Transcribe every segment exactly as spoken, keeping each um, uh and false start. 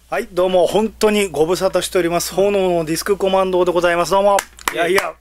はい、どうも本当にご無沙汰しております。炎のディスクコマンドでございます。どうも。いやいや。いや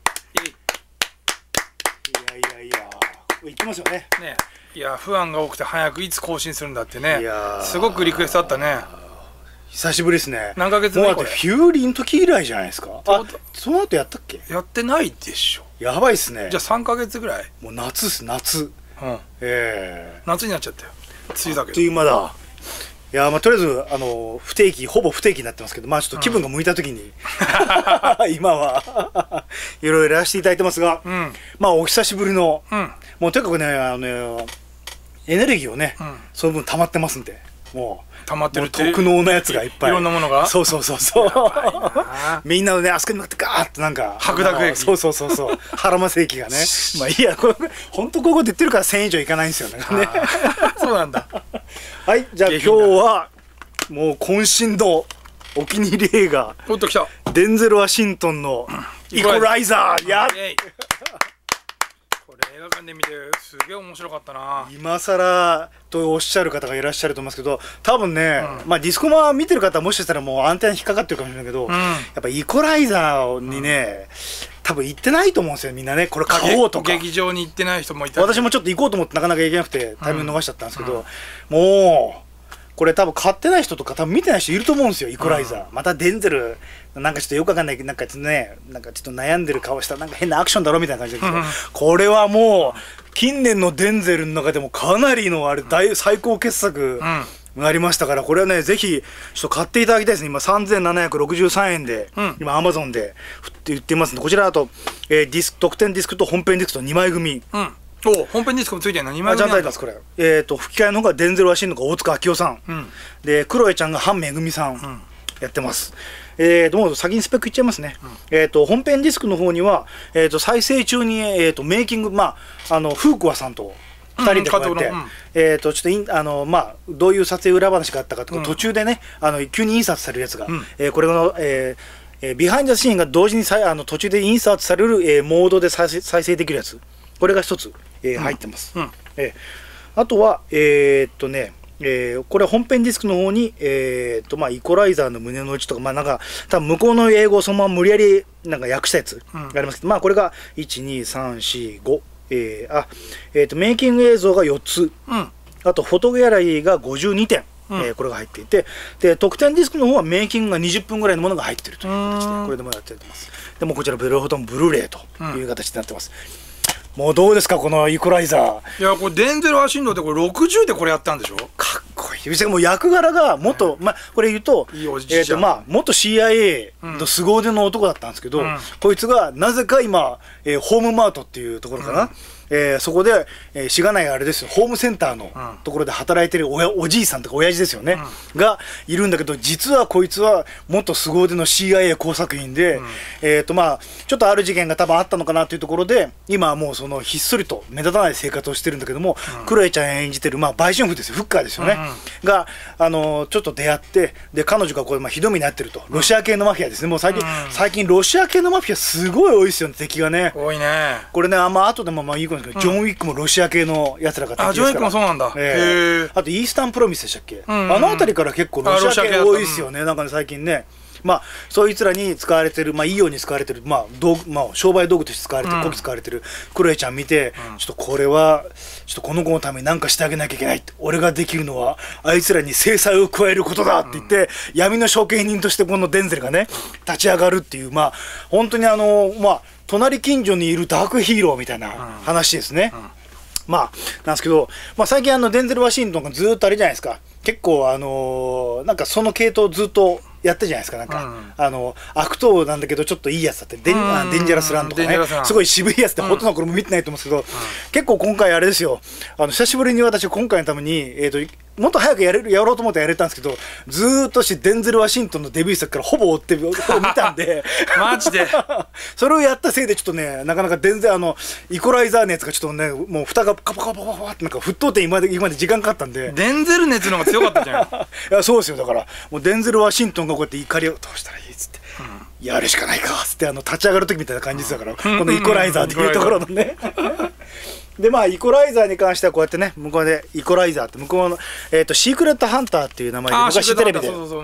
いやいや。行きますよね。 ね。いや、不安が多くて早くいつ更新するんだってね。いやすごくリクエストあったね。 久しぶりですね。 何ヶ月前これ。 もうフューリーの時以来じゃないですか。あ、その後やったっけ？ やってないでしょ。 やばいっすね。 じゃあさんかげつぐらい。 もう夏っす、夏。うん。ええ。 夏になっちゃったよ。梅雨だけど。 という間だ。いやまあとりあえずあの不定期ほぼ不定期になってますけど、まあちょっと気分が向いた時に、うん、今はいろいろやらせていただいてますが、うん、まあお久しぶりの、うん、もうとにかくねあのエネルギーをね、うん、その分溜まってますんで、もう溜まってるって特能なやつがいっぱい、 いろんなものが、 そうそうそうそうみんなのねあそこに向かってガーッとなんか白濁液、 そうそうそうそう腹ませ液がねまあいいや、これ本当ここで言ってるからせん以上いかないんですよね。 そうなんだ。 はい、じゃあ今日はもう渾身のお気に入り映画おっと来たデンゼル・ワシントンのイコライザー。やっこれ映画館で見てすげえ面白かったな。 今更とおっしゃる方がいらっしゃると思いますけど、多分ね、うん、まあディスコマ見てる方はもしかしたらもうアンテナ引っかかってるかもしれないけど、うん、やっぱイコライザーにね、うん、多分行ってないと思うんですよみんなね。これ買おうとか劇場に行ってない人もいた。 私もちょっと行こうと思ってなかなか行けなくてタイミング逃しちゃったんですけど、うん、もうこれ多分買ってない人とか多分見てない人いると思うんですよ。イコライザー、うん、またデンゼルなんかちょっとよくわかんないなんかね、なんかちょっと悩んでる顔したなんか変なアクションだろみたいな感じだけど、うん、これはもう近年のデンゼルの中でもかなりのあれ大最高傑作になりましたから、これはねぜひちょっと買っていただきたいですね。今さんぜんななひゃくろくじゅうさんえんで、うん、今アマゾンで売っていますので、こちらだと、えー、ディスク特典ディスクと本編ディスクとにまい組、うん、 お本編ディスクもついてるのにまい組。 ちゃんと入ってます。これえっ、ー、と吹き替えの方がデンゼル・ワシントンが大塚明夫さん、うん、でクロエちゃんが半めぐみさん、うん、やってます。えーともう先にスペックいっちゃいますね。うん、えっと本編ディスクの方には、えー、と再生中に、えー、とメイキング、まああのフークワさんとふたりでこうやって、うん、えーとちょっとインあのまあどういう撮影裏話があったかとか、うん、途中でねあの急に印刷されるやつが、うん、えー、これの、えーえー、ビハインドシーンが同時にさあの途中で印刷される、えー、モードで再生再生できるやつ、これが一つ、えー、入ってます。うんうん、えー、あとはえー、っとねえー、これ本編ディスクの方に、えーとまあ、イコライザーの胸の内とか、まあ、なんか多分向こうの英語をそのまま無理やりなんか訳したやつがありますけど、うん、まあこれがいちにさんしご、えーあえー、とメイキング映像がよっつ、うん、あとフォトギャラリーがごじゅうにてん、うん、えー、これが入っていて、で特典ディスクの方はメイキングがにじゅっぷんぐらいのものが入っているという形でこれでもやってます。でもこちらブルーフォトンブルーレイという形になってます。うん、もうどうですかこのイコライザー。 いやこれデンゼル・ワシントンってこれろくじゅうでこれやったんでしょ。 かっこいい。もう役柄が元、まあこれ言うとえっとまあ元 シーアイエー の凄腕の男だったんですけど、うん、こいつがなぜか今、えー、ホームマートっていうところかな、うん、えー、そこで、えー、しがないあれですよ、ホームセンターのところで働いてるおやおじいさんとか親父ですよね、うん、がいるんだけど、実はこいつは元凄腕の シーアイエー 工作員で、うん、えっとまあちょっとある事件が多分あったのかなというところで、今はもうそのひっそりと目立たない生活をしてるんだけども、うん、クロエちゃん演じてるまあ売春婦ですよ、フッカーですよね、うんうん、があのちょっと出会って、で彼女がこれ、まあ、ひどい目に遭ってると、ロシア系のマフィアですね。もう最近、うん、最近ロシア系のマフィアすごい多いですよね、敵がね。 多いね。これね、あんま後でもまあいいかもしれないけど、うん、ジョン・ウィックもロシア系のやつらが敵ですから。 あ、ジョン・ウィックもそうなんだ。 えー、あとイースタンプロミスでしたっけ、うんうん、あの辺りから結構ロシア系多いですよね、うん、なんかね最近ね。まあそいつらに使われてる、まあいいように使われてる、まあ道具、まあ商売道具として使われてる、こき使われてるクロエちゃん見て、うん、ちょっとこれはちょっとこの子のために何かしてあげなきゃいけないって、俺ができるのはあいつらに制裁を加えることだって言って、うん、闇の処刑人としてこのデンゼルがね立ち上がるっていう、まあ本当にあのまあ隣近所にいるダークヒーローみたいな話ですね。うんうん、まあなんですけど、まあ、最近あのデンゼル・ワシントンがずっとあれじゃないですか、結構あのー、なんかその系統ずっとやったじゃないですか。なんか、うん、あの悪党なんだけどちょっといいやつだってデン、あデンジャラスランとかね、すごい渋いやつって、うん、ほとんどこれも見てないと思うんですけど、うん、結構今回あれですよ、あの久しぶりに私今回のために、えーともっと早くやれるやろうと思ってやれたんですけど、ずーっとしてデンゼル・ワシントンのデビュー作からほぼ追って見たんでマジでそれをやったせいでちょっとね、なかなか全然あのイコライザー熱がちょっとね、もう蓋がカパカパカパってなんか沸騰点今まで今まで時間かかったんで、 デンゼル熱の方が強かったじゃんいやそうですよ。だからもうデンゼル・ワシントンがこうやって怒りをどうしたらいいっつって、うん、やるしかないかっつってあの立ち上がる時みたいな感じですだから、うん、このイコライザーっていうところのねでまあイコライザーに関してはこうやってね、向こうでイコライザーって向こうの、えー、とシークレットハンターっていう名前で昔テレビで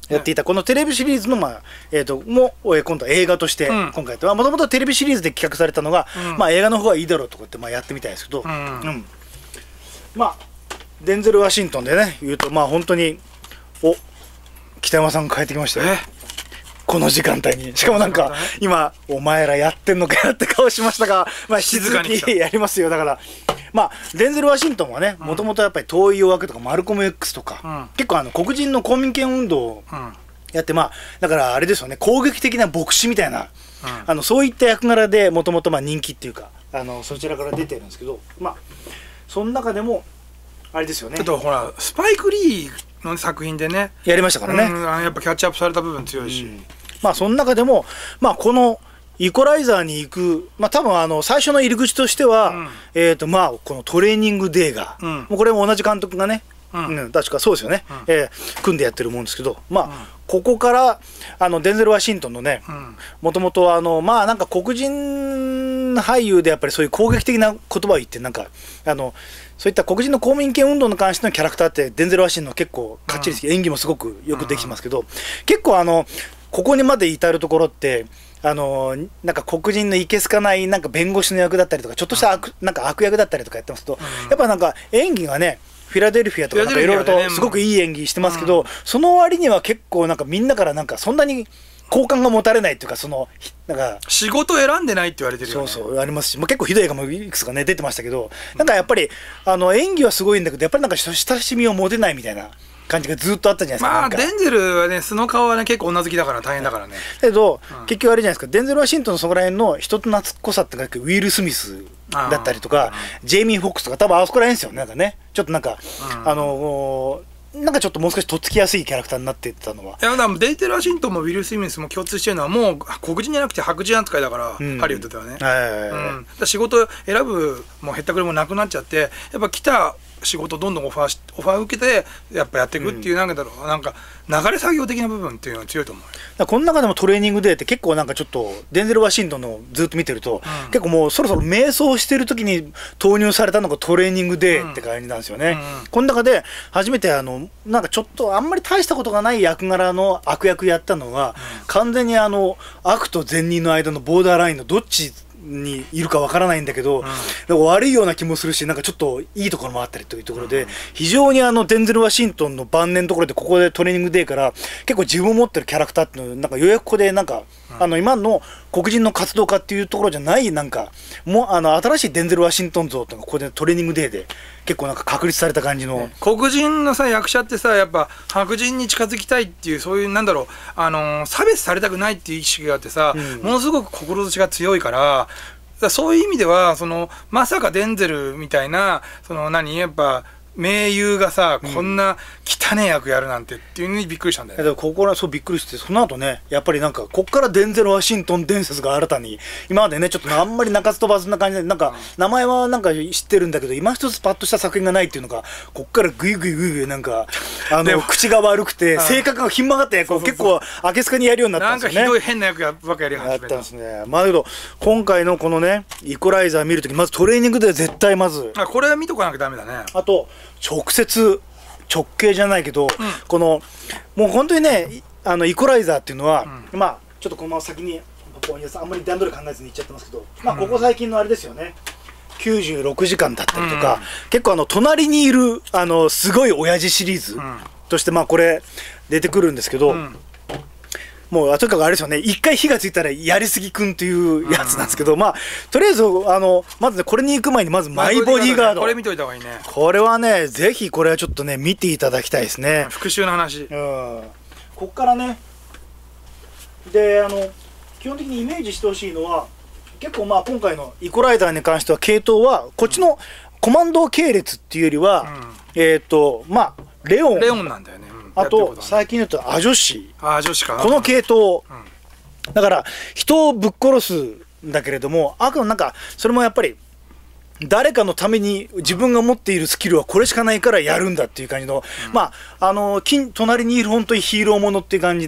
やっていたこのテレビシリーズの、まあえー、ともう今度は映画として今回やって、もともとテレビシリーズで企画されたのが、うん、まあ、映画の方がいいだろうとかってまあやってみたいですけど、うん、うん、まあデンゼル・ワシントンでね言うと、まあ本当にお北山さんが帰ってきましたよ、この時間帯に。しかもなんか今お前らやってんのかよって顔しましたが、まあ引き続きやりますよ。だからまあデンゼル・ワシントンはね、もともとやっぱり遠い夜明けとかマルコム X とか、うん、結構あの黒人の公民権運動をやって、まあだからあれですよね、攻撃的な牧師みたいな、うん、あのそういった役柄でもともと人気っていうか、あのそちらから出てるんですけど、まあその中でもあれですよね、 ちょっとほらスパイク・リーの作品でねやりましたからね、 うん、やっぱキャッチアップされた部分強いし、うん、 まあその中でもまあこのイコライザーに行く、まあ多分あの最初の入り口としては、うん、えっとまあこのトレーニングデーが、うん、もうこれも同じ監督がね、うんうん、確かそうですよね、うん、えー、組んでやってるもんですけど、まあ、うん、ここからあのデンゼル・ワシントンのね、もともとあのまあなんか黒人俳優でやっぱりそういう攻撃的な言葉を言って、なんかあのそういった黒人の公民権運動に関してのキャラクターってデンゼル・ワシントン結構かっちりして、うん、演技もすごくよくできますけど、うん、結構あのここにまで至るところってあのなんか黒人のいけすかないなんか弁護士の役だったりとか、ちょっとした悪、なんか悪役だったりとかやってますと、うん、やっぱなんか演技がねフィラデルフィアとかいろいろとすごくいい演技してますけど、うん、その割には結構なんかみんなからなんかそんなに好感が持たれないっていうか、そのなんか仕事選んでないって言われてるよね。 そうそうありますし、まあ、結構ひどい映画もいくつかね出てましたけど、なんかやっぱりあの演技はすごいんだけど、やっぱりなんか親しみを持てないみたいな感じがずっとあったじゃないですか。 まあデンゼルはね、素の顔はね結構女好きだから大変だからね。 だけど、うん、結局あれじゃないですか、デンゼル・ワシントンのそこら辺の人と懐っこさってか、ウィル・スミスだったりとか、ジェイミー・フォックスとか、多分あそこら辺ですよね、なんかね、ちょっとなんか、うん、あのなんかちょっともう少しとっつきやすいキャラクターになっていったのは。 いやだからデンゼル・ワシントンもウィル・スミスも共通してるのは、もう黒人じゃなくて白人扱いだから、うん、ハリウッドではね。仕事選ぶもうへったくれもなくなっちゃって、やっぱ来た仕事どんどんオファーしオファー受けてやっぱやっていくっていう、なんかだろう、うん、なんか流れ作業的な部分っていうのは強いと思う。 だこの中でもトレーニングデーって結構なんかちょっとデンゼル・ワシントンのずっと見てると、うん、結構もうそろそろ瞑想してる時に投入されたのがトレーニングデーって感じなんですよね、うんうん、この中で初めてあのなんかちょっとあんまり大したことがない役柄の悪役やったのが、うん、完全にあの悪と善人の間のボーダーラインのどっちにいるかわからないんだけど、うん、なんか悪いような気もするし、なんかちょっといいところもあったりというところで、うん、非常にあのデンゼル・ワシントンの晩年のところで、ここでトレーニングデーから結構自分を持ってるキャラクターっていうのなんかようやくここでなんか、うん、あの今の黒人の活動家っていうところじゃない、なんかもうあの新しいデンゼル・ワシントン像っていうのがここでトレーニングデーで結構なんか確立された感じの、 黒人のさ役者ってさ、やっぱ白人に近づきたいっていう、そういうなんだろう、あのー、差別されたくないっていう意識があってさ、うん、ものすごく志が強いから。だそういう意味ではそのまさかデンゼルみたいなその何やっぱ名優がさ、うん、こんな汚い役やるなんてっていうのにびっくりしたんだよね。 だからここらそうびっくりして、その後ねやっぱりなんかこっからデンゼル・ワシントン伝説が新たに、今までねちょっとあんまり鳴かず飛ばずな感じで、なんか名前はなんか知ってるんだけど今一つパッとした作品がないっていうのが、こっからグイグイグイグイなんかあの口が悪くて性格がひん曲がった役を結構あけすかにやるようになったんですよね。 なんかひどい変な役ばっかやり始めた。やったんですね。まあだけど今回のこのねイコライザー見るとき、まずトレーニングで絶対まずあこれは見とかなきゃダメだね。 あと直接直径じゃないけど、うん、このもう本当にねあのイコライザーっていうのは、うん、まあちょっとこのまま先にあんまり段取り考えずに言っちゃってますけど、まあここ最近のあれですよね、きゅうじゅうろくじかんだったりとか、うん、結構あの隣にいるあのすごい親父シリーズとしてまあこれ出てくるんですけど、うん、もうとにかくあれですよね、一回火がついたらやりすぎくんというやつなんですけど、うん、まあとりあえずあのまずねこれに行く前にまずマイボディーガード、 これ見といた方がいいね。 これはねぜひこれはちょっとね見ていただきたいですね。 復讐の話、うん、 こっからねであの基本的にイメージしてほしいのは、結構まあ今回のイコライザーに関しては系統はこっちのコマンド系列っていうよりは、うん、えっ、ー、とまあレオンレオンなんだよね、 うん、あと最近言うとアジョシアジョシかこの系統、うん、だから人をぶっ殺すんだけれども、あくまでなんかそれもやっぱり誰かのために自分が持っているスキルはこれしかないからやるんだっていう感じの、うん、まああの近隣にいる本当にヒーローものっていう感じで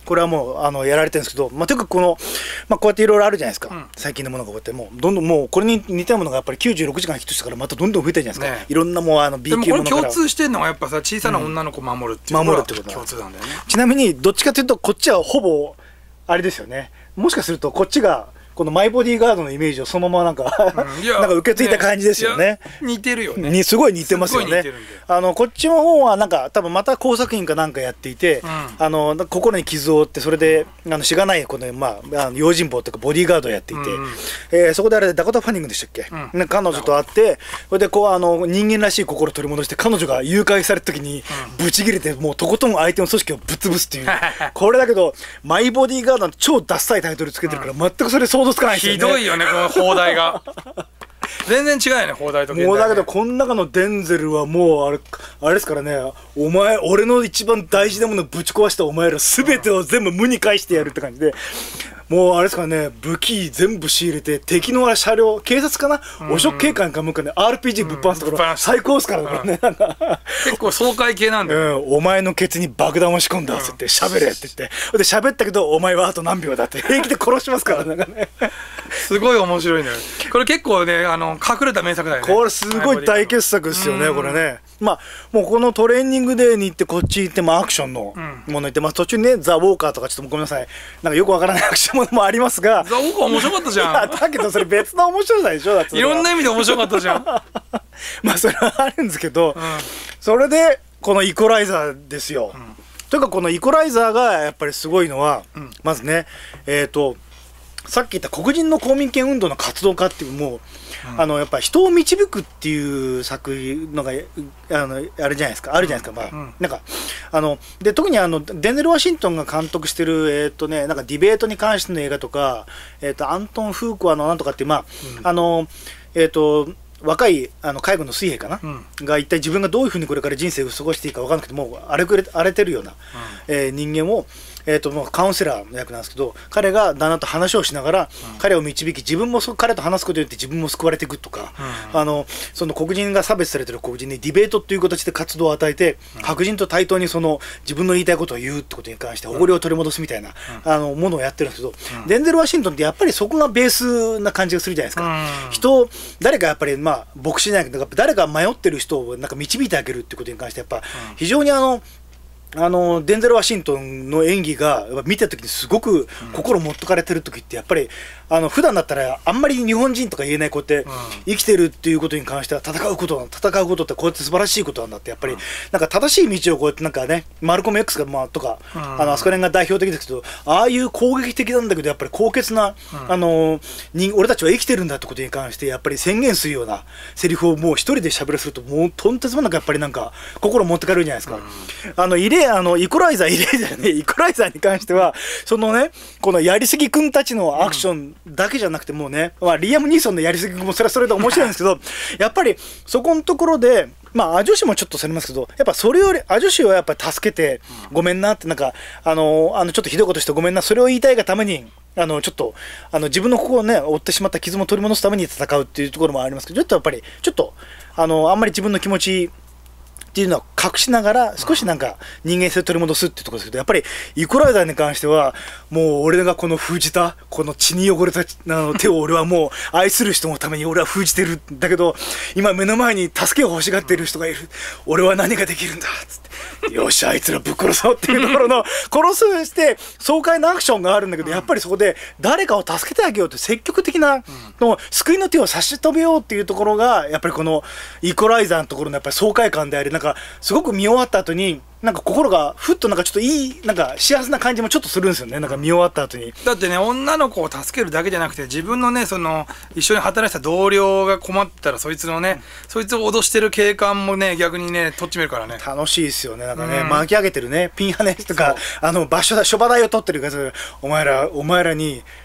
これはもうあのやられてるんですけど、まあ、とにかくこの、まあ、こうやっていろいろあるじゃないですか、うん、最近のものがこうやってもうどんどんもうこれに似たものがやっぱりきゅうじゅうろくじかんヒットしたからまたどんどん増えてるじゃないですか、ね、いろんなもうあの B 級ものから。 でもこれ共通してるのはやっぱさ小さな女の子を守るっていうのが共通なんだよね。 ちなみにどっちかというとこっちはほぼあれですよね、もしかするとこっちがこのマイボディーガードのイメージをそのままなんか、うん、なんか受け継いだ感じですよね。 似てるよね。 にすごい似てますよね。あのこっちの方はなんか多分また工作員かなんかやっていて、うん、あの心に傷を負ってそれであのしがないこのまああの用心棒というかボディーガードをやっていて、うん、えー、そこであれでダコタ・ファニングでしたっけ、うん、彼女と会ってそれでこうあの人間らしい心を取り戻して彼女が誘拐された時にブチ切れてもうとことん相手の組織をぶっ潰すっていうこれだけどマイボディーガードの超ダッサいタイトルつけてるから全くそれ想像つかないですよね。 ひどいよねこの放題が全然違うよね放題と現代ね。 もうだけどこの中のデンゼルはもうあれあれですからね、お前俺の一番大事なものをぶち壊したお前ら全てを全部無に返してやるって感じで、もうあれですからね、武器全部仕入れて敵の車両警察かな、汚職警官か向かね アールピージー ぶっ放すところ、うん、最高ですからね、うん、 結構爽快系なんだよ、 うん、お前のケツに爆弾を仕込んだっつって喋れって言ってで喋ったけどお前はあと何秒だって平気で殺しますからなんかねすごい面白いねこれ。結構ねあの隠れた名作だよね。 これすごい大傑作ですよねこれね。まあもうこのトレーニングデーに行ってこっち行ってもアクションのもの行って、まあ途中にねザ・ウォーカーとかちょっとごめんなさいなんかよくわからないアクションものもありますが、 ザ・ウォーカー面白かったじゃん。 だけどそれ別の面白さでしょ。だっていろんな意味で面白かったじゃんまあそれはあるんですけど、うん、それでこのイコライザーですよ、うん、というかこのイコライザーがやっぱりすごいのは、うん、まずねえっ、ー、とさっき言った黒人の公民権運動の活動家っていうもう、うん、あのやっぱ人を導くっていう作のがあのあれじゃないですかあるじゃないですか、まあ、うん、なんかあので特にあのデンゼル・ワシントンが監督してるえっ、ー、とねなんかディベートに関しての映画とかえっ、ー、とアントン・フークワのなんとかっていうまあ、うん、あのえっ、ー、と若いあの海軍の水兵かな、うん、が一体自分がどういうふうにこれから人生を過ごしていいか分からなくてもう荒れくれ荒れてるような、うん、えー、人間を、えー、ともうカウンセラーの役なんですけど、彼が旦那と話をしながら、うん、彼を導き自分も彼と話すことによって自分も救われていくとか、うん、あのその黒人が差別されてる黒人にディベートという形で活動を与えて、うん、白人と対等にその自分の言いたいことを言うってことに関しておごりを取り戻すみたいな、うん、あのものをやってるんですけど、うん、デンゼル・ワシントンってやっぱりそこがベースな感じがするじゃないですか、うん、人誰かやっぱりまあ牧師じゃないけど誰か迷ってる人をなんか導いてあげるってことに関してやっぱ非常にあのあのデンゼル・ワシントンの演技が見た時にすごく心持ってかれてる時ってやっぱりあの普段だったらあんまり日本人とか言えないこうやって生きてるっていうことに関しては戦うこと戦うことってこうやって素晴らしいことなんだってやっぱりなんか正しい道をこうやってなんかねマルコム X がまあとかあのあそこら辺が代表的ですけどああいう攻撃的なんだけどやっぱり高潔なあの人俺たちは生きてるんだってことに関してやっぱり宣言するようなセリフをもう一人で喋らせるともうとんてつもなくやっぱりなんか心持ってかれるじゃないですか。あの異例あのイコライザー異例だよね。イコライザーに関してはそのねこのやりすぎ君たちのアクションだけじゃなくてもうね、まあ、リアム・ニーソンのやりすぎ君もそれはそれで面白いんですけどやっぱりそこのところでまあアジョシもちょっとされますけどやっぱそれよりアジョシはやっぱり助けてごめんなってなんかあのあのちょっとひどいことしてごめんなそれを言いたいがためにあのちょっとあの自分の心をね負ってしまった傷も取り戻すために戦うっていうところもありますけどちょっとやっぱりちょっとあのあんまり自分の気持ちっていうのは隠しながら少しなんか人間性を取り戻すっていうところですけどやっぱりイコライザーに関してはもう俺がこの封じたこの血に汚れたあの手を俺はもう愛する人のために俺は封じてるんだけど今目の前に助けを欲しがっている人がいる俺は何ができるんだっつってよしあいつらぶっ殺そうっていうところの殺すして爽快なアクションがあるんだけどやっぱりそこで誰かを助けてあげようって積極的なの救いの手を差し伸べようっていうところがやっぱりこのイコライザーのところのやっぱり爽快感でありなんかすごく見終わった後になんか心がふっとなんかちょっといいなんか幸せな感じもちょっとするんですよねなんか見終わった後に。 だってね女の子を助けるだけじゃなくて自分のねその一緒に働いてた同僚が困ったらそいつのね、うん、そいつを脅してる警官もね逆にねとっちめるからね楽しいですよねなんかね、うん、巻き上げてるねピンハネとかあの場所だ諸場代を取ってるからお前らお前らに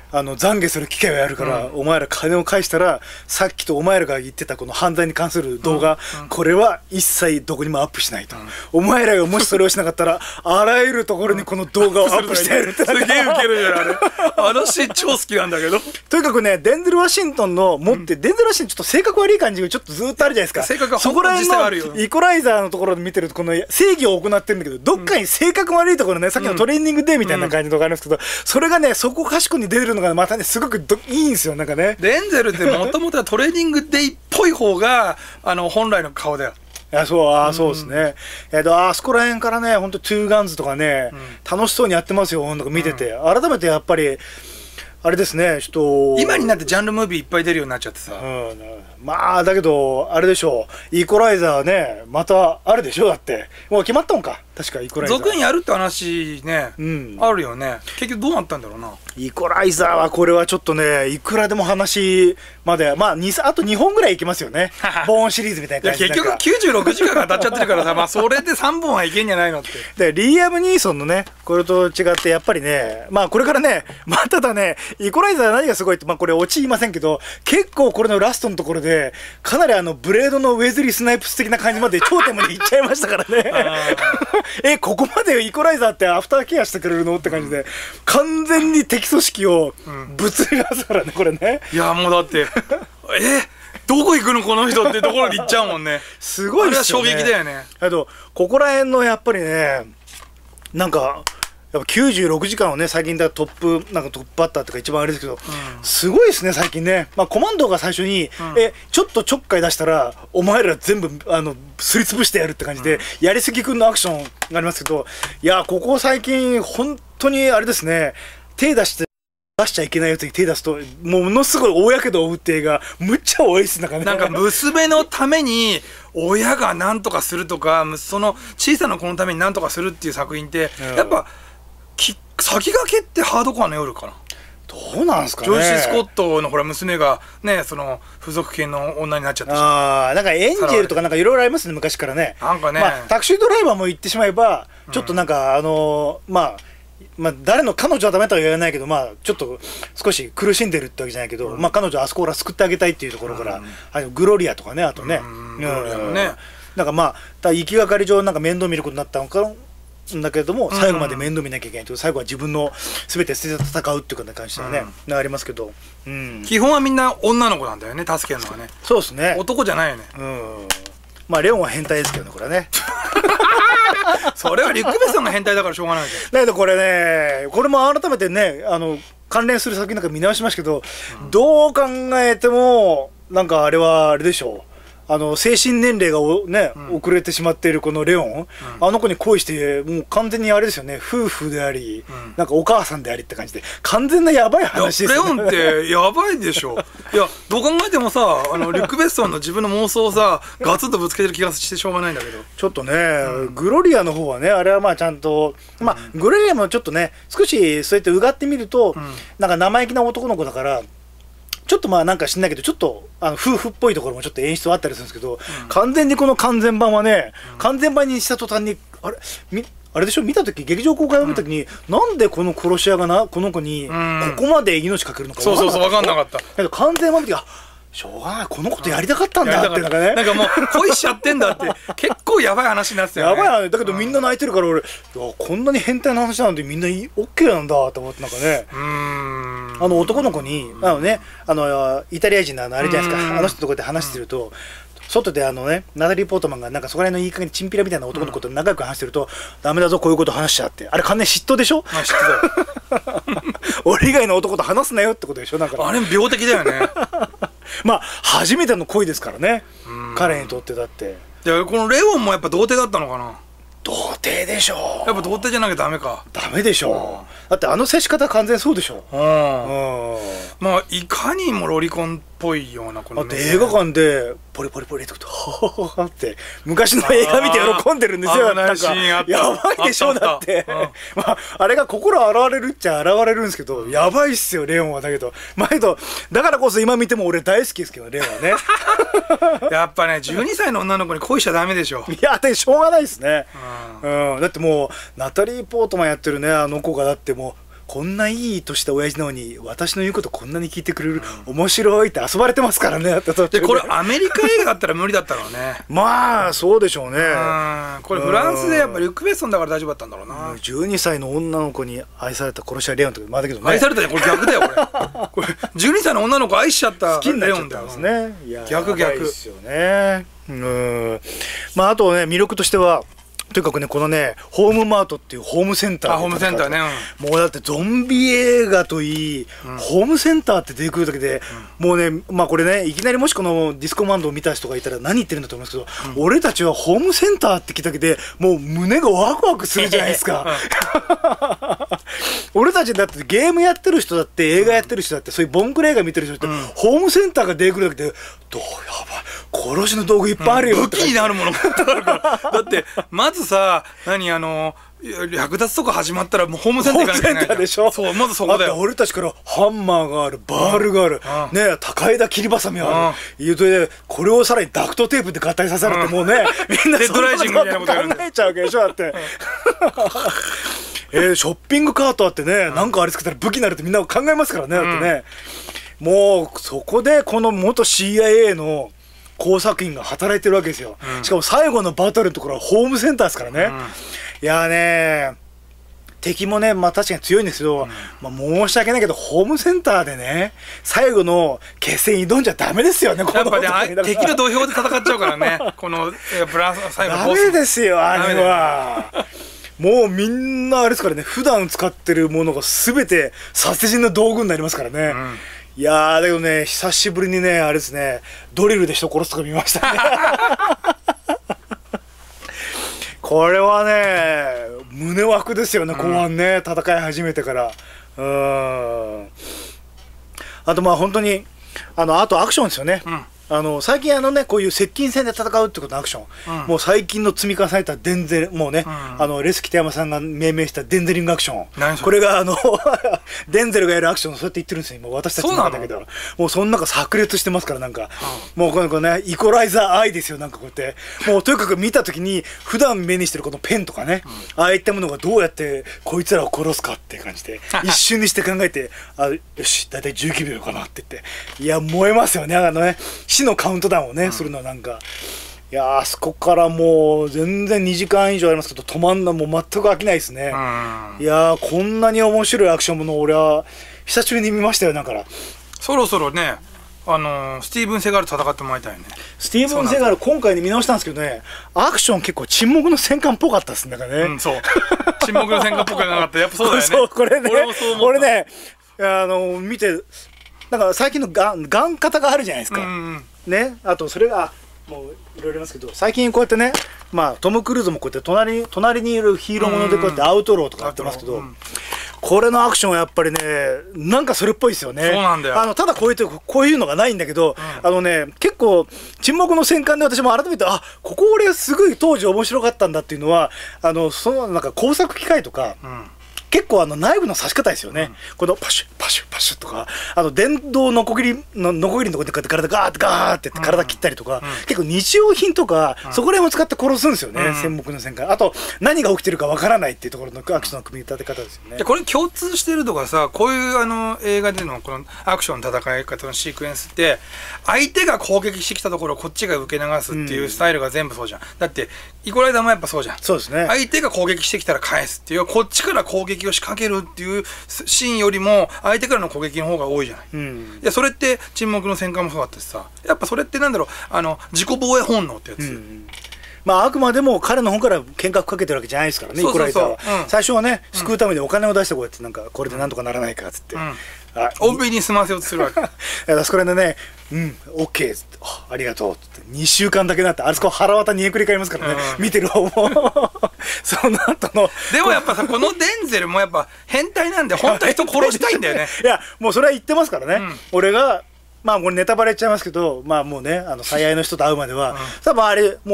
あの懺悔する機会があるから、うん、お前ら金を返したらさっきとお前らが言ってたこの犯罪に関する動画、うん、これは一切どこにもアップしないと、うん、お前らがもしそれをしなかったらあらゆるところにこの動画をアップしてやるってすげえウケるじゃんあれあのシーン超好きなんだけどとにかくねデンゼル・ワシントンの持って、うん、デンゼル・ワシントンちょっと性格悪い感じがちょっとずっとあるじゃないですか。 性格がそこら辺のイコライザーのところで見てるとこの正義を行ってるんだけどどっかに性格悪いところね、うん、さっきのトレーニングデーみたいな感じのとこあるんですけど、うん、それがねそこかしこに出てるのがまたねすごくどいいんですよなんかね。 デンゼルってもともとはトレーニングデイっぽい方があの本来の顔だよ。 いやそうあそうですね、うん、えっとあそこら辺からね本当トゥーガンズとかね、うん、楽しそうにやってますよなんか見てて、うん、改めてやっぱりあれですねちょっと今になってジャンルムービーいっぱい出るようになっちゃってさ、うん、 まあだけどあれでしょうイコライザーねまたあるでしょだってもう決まったのか確かイコライザー続編やるって話ね、うん、あるよね。結局どうなったんだろうな。 イコライザーはこれはちょっとねいくらでも話までまああとにほんぐらいいきますよねボーンシリーズみたいな感じで。 結局きゅうじゅうろくじかんが経っちゃってるからさまあそれでさんぼんはいけんじゃないのって。 でリーアム・ニーソンのねこれと違ってやっぱりねまあこれからねまあただねイコライザー何がすごいってまあこれオチ言いませんけど結構これのラストのところでかなりあのブレードのウェズリー・スナイプス的な感じまで頂点まで行っちゃいましたからねえここまでイコライザーってアフターケアしてくれるのって感じで、うん、完全に敵組織をぶつりますからねこれね。 いやもうだってえどこ行くのこの人ってところに行っちゃうもんねすごいですよね。 あれは衝撃だよね。 あとここら辺のやっぱりねなんかやっぱきゅうじゅうろくじかんをね最近だトップなんかトップバッターとか一番あれですけど、うん、すごいですね最近ね。まあコマンドが最初に、うん、えちょっとちょっかい出したらお前ら全部あのすりつぶしてやるって感じで、うん、やりすぎくんのアクションがありますけどいやここ最近本当にあれですね手出して出しちゃいけないやつに手出すとものすごい大やけどを負って映画むっちゃ多いですなんかね。 なんか娘のために親が何とかするとかその小さな子のために何とかするっていう作品って、うん、やっぱき先駆けってハードコアの夜かな。 どうなんですかね。 ジョイシー・スコットのほら娘がねその付属系の女になっちゃったしああなんかエンジェルとかなんかいろいろありますね昔からね。 なんかね、 まあ、タクシードライバーも言ってしまえばちょっとなんか、うん、あのー、まあまあ誰の彼女はダメとは言わないけどまあちょっと少し苦しんでるってわけじゃないけど、うん、まあ彼女はあそこら救ってあげたいっていうところから、うん、あのグロリアとかねあとね、 うんグロリアもねなんかまあ行きがかり上なんか面倒見ることになったのかんだけれども最後まで面倒見なきゃいけないという最後は自分の全て捨てて戦うっていう感じでね、うん、ありますけど、 うん、基本はみんな女の子なんだよね助けるのはね。 そうですね男じゃないよね。 うんまあレオンは変態ですけどねこれはねそれはリュック・ベッソンが変態だからしょうがないじゃん。 だけどこれねこれも改めてねあの関連する作品なんか見直しましたけど、うん、どう考えてもなんかあれはあれでしょうあの精神年齢がお、ねうん、遅れてしまっているこのレオン、うん、あの子に恋してもう完全にあれですよね夫婦であり、うん、なんかお母さんでありって感じで完全なやばい話ですよね。 レオンってやばいでしょいやどう考えてもさあのリュック・ベッソンの自分の妄想をさガツンとぶつけてる気がしてしょうがないんだけどちょっとね、うん、グロリアの方はねあれはまあちゃんと、まあ、うん、グロリアもちょっとね少しそうやってうがってみると、うん、なんか生意気な男の子だからちょっとまあなんか知んないけどちょっとあの夫婦っぽいところもちょっと演出はあったりするんですけど、うん、完全にこの完全版はね、うん、完全版にした途端にあれみあれでしょ見た時劇場公開を見た時に、うん、なんでこの殺し屋がなこの子にここまで命かけるのか分かんなかった。そうそうそう分かんなかった。 だけど完全版の時はしょうがないこのことやりたかったんだってなんかねなんかもう恋しちゃってんだって結構やばい話になってたよね。 やばいだけどみんな泣いてるから俺いやこんなに変態な話なんでみんな OK なんだと思ってなんかねうーんあの男の子にあのねあのイタリア人のあのあれじゃないですかあの人とこうやって話してると外であのねナタリー・ポートマンがなんかそこら辺のいい加減チンピラみたいな男の子と仲良く話してると、うん、ダメだぞこういうこと話しちゃってあれ完全に嫉妬でしょ。 あ嫉妬だよ俺以外の男と話すなよってことでしょなんかあれ病的だよねまあ初めての恋ですからね彼にとってだっていやこのレオンもやっぱ童貞だったのかな。 童貞でしょやっぱ童貞じゃなきゃダメか。 ダメでしょ、うん、だってあの接し方完全そうでしょ。うん、 うん、まあいかにもロリコンっぽいようなこの、 ね、だって映画館でポリポリポリってことハハハって昔の映画見て喜んでるんですよ。なんかやばいでしょだってまああれが心洗われるっちゃ洗われるんですけど、うん、やばいっすよレオンは。だけど毎度だからこそ今見ても俺大好きですけどレオンはねやっぱねじゅうにさいの女の子に恋しちゃダメでしょ。 いやでしょうがないですね、うんうん、だってもうナタリー・ポートマンやってるねあの子がだってもうこんないい年した親父なのに私の言うことこんなに聞いてくれる、うん、面白いって遊ばれてますからね。 でこれアメリカ映画だったら無理だったろうね。 まあそうでしょうね。 これフランスでやっぱりリュック・ベッソンだから大丈夫だったんだろうな。 じゅうにさいの女の子に愛された殺し屋レオンとかまだけどね。 愛されたね、これ逆だよこれ。これじゅうにさいの女の子愛しちゃったレオンだよね。逆逆ですよね。うん。まああとね魅力としては。とにかくねこのねホームマートっていうホームセンター、 あホームセンターね、 うん、もうだってゾンビ映画といい、うん、ホームセンターって出てくるだけで、うん、もうねまあこれねいきなりもしこのディスコマンドを見た人がいたら何言ってるんだと思いますけど、うん、俺たちはホームセンターって聞いただけでもう胸がワクワクするじゃないですか。俺たちだってゲームやってる人だって映画やってる人だってそういうボンクレ映画見てる人だって、うん、ホームセンターが出てくるだけでどうやばい殺しの道具いっぱいあるよ、 うん、武器になるものがあるからだってまずさ何あの略奪とか始まったらもうホームセンター行かなきゃいけないじゃん。 でしょ。 そうまずそこだよ。 俺たちからハンマーがあるバールがある、うん、ね高枝切りばさみある、いうとでこれをさらにダクトテープで合体させられてもうね、みんなデッドライジングみたいなことやるんだ考えちゃうわけでしょだって。えー、ショッピングカートあってね、うん、なんかあれつけたら武器になるってみんな考えますからね、だってね、うん、もうそこでこの元 シーアイエー の工作員が働いてるわけですよ、うん、しかも最後のバトルのところはホームセンターですからね、うん、いやーね敵もねまあ確かに強いんですけど、うん、まあ申し訳ないけどホームセンターでね最後の決戦挑んじゃダメですよね。 やっぱね敵の土俵で戦っちゃうからねこのブラ最後のボスダメですよあれは。もうみんなあれですからね普段使ってるものが全て殺人の道具になりますからね、うん、いやーだけどね久しぶりにねあれですねドリルで人殺すとか見ましたね。これはね胸枠ですよね後半ね、うん、戦い始めてから。うーんあとまあ本当にあのあとアクションですよね、うんあの最近あのねこういう接近戦で戦うってことのアクション、うん、もう最近の積み重ねたデンゼルもうね、うん、あのレス北山さんが命名したデンゼリングアクションこれがあのデンゼルがやるアクションそうやって言ってるんですよ今私たちの中だけどもうその中炸裂してますからなんか、うん、もうこのねイコライザーアイですよなんかこうやってもうとにかく見た時に普段目にしてるこのペンとかね、うん、ああいったものがどうやってこいつらを殺すかっていう感じで一瞬にして考えてあよし大体じゅうきゅうびょうかなって言っていや燃えますよねあのね死のカウントダウンをね、うん、するのはなんかいやーそこからもう全然にじかん以上ありますけど止まんのもう全く飽きないですね、うん、いやーこんなに面白いアクションものを俺は久しぶりに見ましたよだからそろそろねあのー、スティーブン・セガールと戦ってもらいたいね。 スティーブン・セガール今回に見直したんですけどねアクション結構沈黙の戦艦っぽかったですねだからね、 うん、そう沈黙の戦艦っぽくなかったやっぱそうだよねそうこれね俺もそう思った俺ねあの見てなんか最近のガンガン型があるじゃないですか、うんうんね、あとそれがもういろいろありますけど最近こうやってねまあトム・クルーズもこうやって隣に隣にいるヒーローものでこうやってアウトローとかやってますけど、うん、これのアクションはやっぱりねなんかそれっぽいですよね。 そうなんだよ。 あのただこういうこういうのがないんだけど、うん、あのね結構沈黙の戦艦で私も改めてあここ俺すごい当時面白かったんだっていうのはあのそのなんか工作機械とか、うん結構あのナイフの刺し方ですよね、うん、このパシュパシュパシュとかあの電動のこぎりののこぎりのところでこうやって体ガーってガーってやって体切ったりとか、うんうん、結構日用品とか、うん、そこら辺を使って殺すんですよね、うん、戦目の戦艦あと何が起きてるかわからないっていうところのアクションの組み立て方ですよね。 でこれ共通してるとかさこういうあの映画でのこのアクションの戦い方のシークエンスって相手が攻撃してきたところをこっちが受け流すっていうスタイルが全部そうじゃん、うん、だってイコライザーもやっぱそうじゃん。 そうですね。 相手が攻撃してきたら返すっていうこっちから攻撃を仕掛けるっていうシーンよりも相手からの攻撃の方が多いじゃない、うん、いやそれって沈黙の戦艦もそうだったしさやっぱそれってなんだろうあの自己防衛本能ってやつ、うん、 まああくまでも彼の方から喧嘩かけてるわけじゃないですからねイコライザーは、うん、最初はね救うためにお金を出してこうやってなんかこれでなんとかならないかっつって、うん穏便に済ませようとするわけあそこらでね「うんオッケー」っつって「ありがとう」っつってにしゅうかんだけなってあそこ腹渡にえくり返りますからね、うん、見てる方もその後のでもやっぱさこのデンゼルもやっぱ変態なんで本当は人殺したいんだよねいやもうそれは言ってますからね、うん、俺がまあこれネタバレ言っちゃいますけどまあもうねあの最愛の人と会うまでは、うん、多分あれもう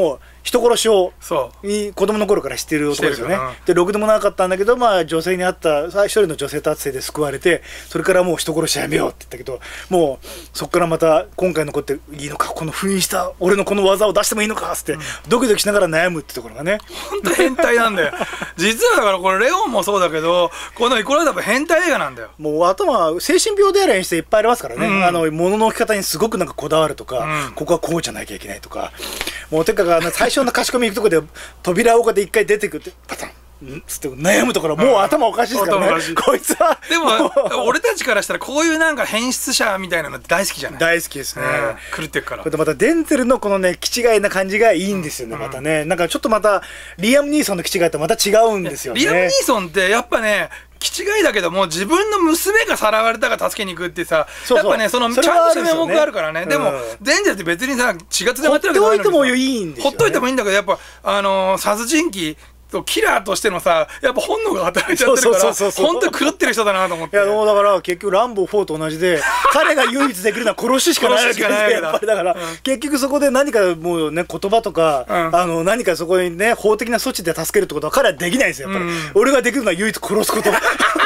人殺しをそうに子供の頃から知ってる男ですよね。 してるかなでろくでもなかったんだけど、まあ、女性に会ったさ一人の女性達成で救われて、それからもう人殺しやめようって言ったけど、もうそこからまた今回残っていいのか、この封印した俺のこの技を出してもいいのかっつって、うん、ドキドキしながら悩むってところがね、 本当変態なんだよ実はだからこれレオンもそうだけど、このイコライザーも変態映画なんだよ。 もう頭精神病である演出いっぱいありますからね、うん、あの物の置き方にすごくなんかこだわるとか、うん、ここはこうじゃなきゃいけないとか、もうてかが最初の貸し込み行くとこで扉をこうで一回出てくってパタンんつって悩むところ、もう頭おかしいですからね、うん、こいつは。 でも俺たちからしたらこういうなんか変質者みたいなのって大好きじゃない。 大好きですね、 うん、狂ってるから。 これまたデンゼルのこのね気違いな感じがいいんですよね、うん、またね、なんかちょっとまたリアム・ニーソンの気違いとまた違うんですよね。 リアム・ニーソンってやっぱね気違いだけども、自分の娘がさらわれたから助けに行くってさ、そうそうやっぱねそのちゃんとした名目があるからね。でも、うん、デンゼルって別にさ血がつながってるわけじゃないのにさ、ほっといてもいいんですよね。ほっといてもいいんだけど、やっぱあのー、殺人鬼キラーとしてのさ、やっぱ本能が働いちゃってるから、本当に狂ってる人だなと思って。 いや、もうだから結局ランボーフォーと同じで彼が唯一できるのは殺ししかないわけですよやっぱり。だから、うん、結局そこで何かもうね言葉とか、うん、あの何かそこにね法的な措置で助けるってことは彼はできないんですよやっぱり、うん、俺ができるのは唯一殺すことだ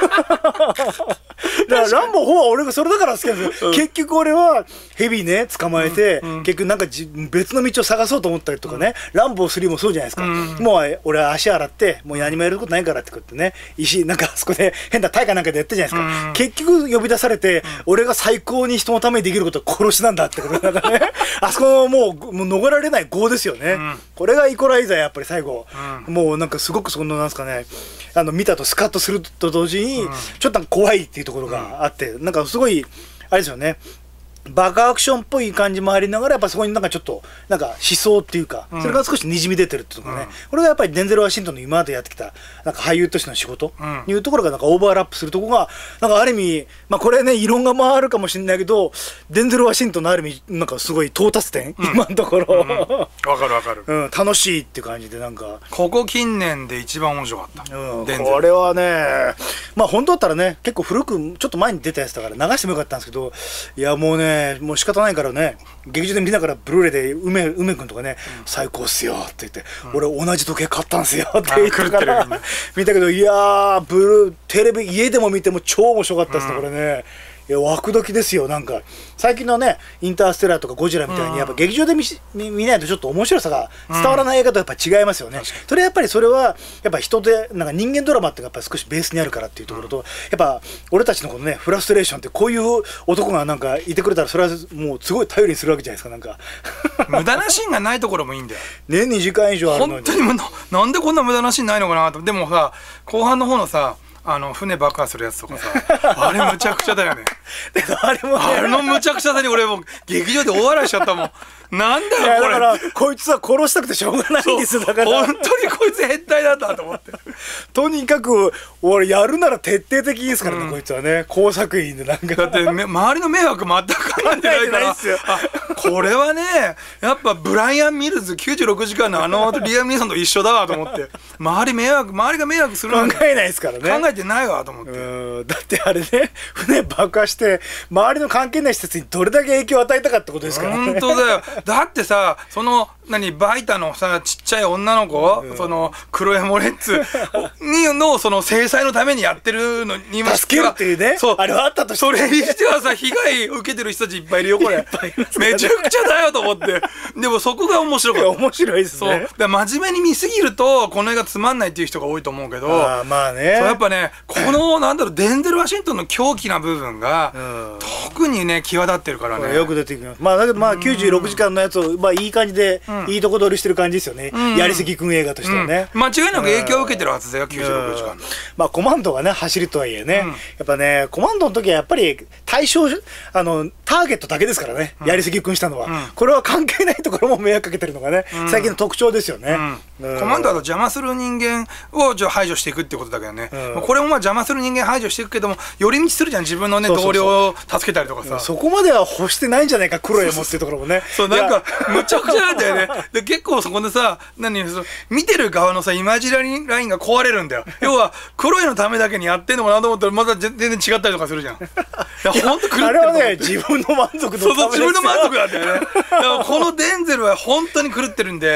からランボーフォーは俺がそれだから好きなんですよ、うん、結局俺はヘビね捕まえて、うんうん、結局なんかじ別の道を探そうと思ったりとかね、うん、ランボースリーもそうじゃないですか、うん、もう俺は足洗ってもう何もやることないからってことね、石なんかあそこで変な大会なんかでやってるじゃないですか、うん、結局呼び出されて、うん、俺が最高に人のためにできることは殺しなんだってことだからねあそこのもうもう逃れられない業ですよね、うん、これがイコライザーやっぱり最後、うん、もうなんかすごくそのなんですかね、あの見たとスカッとすると同時に、うん、ちょっと怖いっていうところがあって、うん、なんかすごいあれですよね、バカアクションっぽい感じもありながら、やっぱそこになんかちょっとなんか思想っていうか、うん、それが少しにじみ出てるっていうところね、うん、これがやっぱりデンゼル・ワシントンの今までやってきたなんか俳優としての仕事というところがなんかオーバーラップするところがなんかある意味、まあこれね異論が回るかもしれないけど、デンゼル・ワシントンのある意味なんかすごい到達点、うん、今のところわ、うんうん、 かるわかる、 うん、楽しいっていう感じで、なんかここ近年で一番面白かった、 うん、これはね、まあ本当だったらね結構古くちょっと前に出たやつだから流してもよかったんですけど、いやもうねもう仕方ないからね、劇場で見ながらブルーレイで梅梅君とかね、うん、最高っすよって言って、うん、俺同じ時計買ったんすよって言ってから見たけど、いやーブルーテレビ家でも見ても超面白かったですね、うん、これね。いや枠時ですよ。なんか最近のねインターステラーとかゴジラみたいにやっぱ劇場で 見, 見, 見ないとちょっと面白さが伝わらない映画とやっぱ違いますよね、うん、それやっぱりそれはやっぱ人でなんか人間ドラマってやっぱ少しベースにあるからっていうところと、うん、やっぱ俺たちのこのねフラストレーションってこういう男がなんかいてくれたらそれはもうすごい頼りにするわけじゃないですか。なんか無駄なシーンがないところもいいんだよ年にじかん以上あるのに本当にな, なんでこんな無駄なシーンないのかなと。でもさ後半の方のさあの船爆破するやつとかさあれむちゃくちゃだよねあれもねあれのむちゃくちゃさに俺もう劇場で大笑いしちゃったもんなんだよこれ。 だからこいつは殺したくてしょうがないんですよ。だから本当にこいつ変態なんだと思ってとにかく俺やるなら徹底的ですからね、うん、こいつはね工作員でなんかだって周りの迷惑全く考えてないからあこれはねやっぱブライアン・ミルズきゅうじゅうろくじかんのあのリアム・ニーソンと一緒だわと思って周り迷惑周りが迷惑するの考えないですからね。 考えてないわと思って。 うんだってあれね船爆破して周りの関係ない施設にどれだけ影響を与えたかってことですからね。 本当だよだってさその何バイタのさちっちゃい女の子、うん、そのクロエ・モレッツにのその制裁のためにやってるのに助けるっていうねそうあれはあったとしてそれにしてはさ被害受けてる人たちいっぱいいるよこれ、ね、めちゃくちゃだよと思ってでもそこが面白かった。 面白いですね。 そうだ真面目に見すぎるとこの映画つまんないっていう人が多いと思うけどあまあねそうやっぱねこのなんだろうデンゼル・ワシントンの狂気な部分が、うん、特にね際立ってるからねよく出てきます。まあだけどまあきゅうじゅうろくじかんのやつをまあいい感じで、うんいいとこ取りしてる感じですよね、うん、やりすぎくん映画としてはね、 うん、間違いなく影響を受けてるはずだよ、うん、きゅうじゅうろくじかん、うん、 まあコマンドがね走るとはいえね、うん、やっぱねコマンドの時はやっぱり対象あのターゲットだけですからね、うん、やりすぎくんしたのは、うん、これは関係ないところも迷惑かけてるのがね、うん、最近の特徴ですよね、 うんうん、コマンドは邪魔する人間をじゃあ排除していくってことだけどね、うん、これもまあ邪魔する人間排除していくけども寄り道するじゃん自分のね同僚を助けたりとかさ、 そこまでは欲してないんじゃないかクロエもっていうところもねそうなんかむちゃくちゃなんだよねで結構そこでさ何見てる側のさイマジナリーラインが壊れるんだよ要はクロエのためだけにやってんのかなと思ったらまた全然違ったりとかするじゃん。いやほんと狂ってる。 あれはね自分の満足のためですよ。 そうそう自分の満足なんだよねだからこのデンゼルは本当に狂ってるんで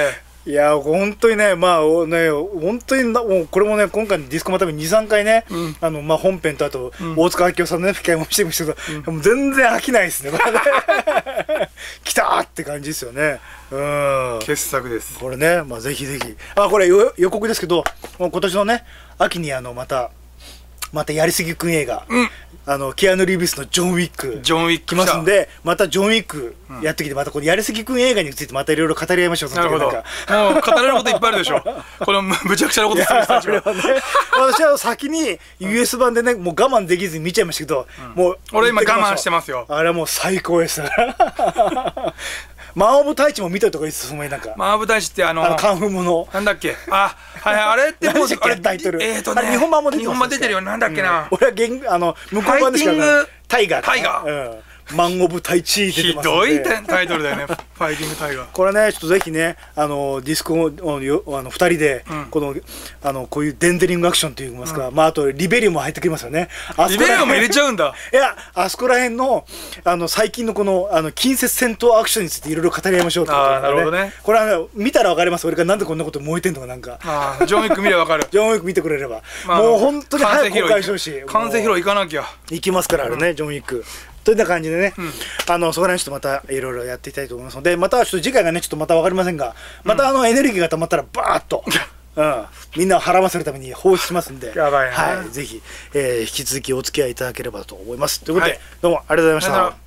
いや本当にね、まあね、本当にな、もうこれもね、今回のディスコマためにに、さんかいね、うん、あのまあ本編とあと、うん、大塚明夫さんのね、吹き替えもしてましたけど、うん、もう全然飽きないですね、来たーって感じですよね。うん、 傑作です。 これね、まあ、ぜひぜひ、あ、これ予告ですけど、もう今年のね、秋にあのまた、またやりすぎくん映画、うん、あのキアヌ・リーブスのジョン・ウィックジョンウィック来ますんで、またジョン・ウィックやってきて、またこのやりすぎくん映画についてまたいろいろ語り合いましょう。 なるほど。もう語れることいっぱいあるでしょ。このむちゃくちゃなことする人たちは。 私は先に ユーエス 版でね、もう我慢できずに見ちゃいましたけど、 うん、もう俺今我慢してますよ。 あれはもう最高です。マン・オブ・タイチも見たとか言ってた、その前なんか。 マン・オブ・タイチってあのカンフーもの。 なんだっけ。あ、はい、あれってもうあれタイトル。 えっとね、 日本版も出てる。 日本版出てるよ。なんだっけな。 俺は現あの向こう版でしかない。タイガー。 タイガー。 マン・オブ・タイチ出てますんで。 ひどいタイトルだよね。ファイティング・タイガー。 これね、ちょっとぜひね、あのディスコのあのふたりでこのあのこういうデンデリングアクションといいますか、まああとリベリオも入ってきますよね。 リベリオも入れちゃうんだ。 いや、あそこら辺のあの最近のこのあの近接戦闘アクションについていろいろ語り合いましょうってことで。 ああ、なるほどね。 これは見たらわかります。俺がなんでこんなこと燃えてんのかなんか。 ああ、ジョン・ウィック見ればわかる。 ジョン・ウィック見てくれれば、もう本当に早く公開してほしい。 完成披露行かなきゃ。 行きますからあれね、ジョン・ウィック。といった感じでね、うん、あのそこら辺ちょっとまたいろいろやっていきたいと思いますので、またちょっと次回がねちょっとまた分かりませんが、またあのエネルギーが溜まったらバーッと、うん、みんなを払わせるために放出しますんで、 やばいな、 はい、ぜひ、えー、引き続きお付き合いいただければと思います。ということで、はい、どうもありがとうございました。